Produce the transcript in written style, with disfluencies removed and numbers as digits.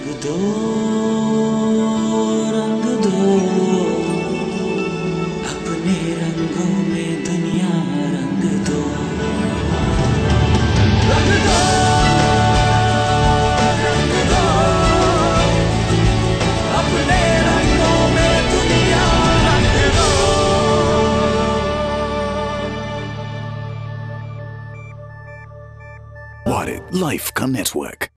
दो रंग दो, अपने रंगों में दुनिया रंग दो। रंग दो, रंग दो, अपने रंगों में दुनिया रंग दो। Warid Life का नेटवर्क।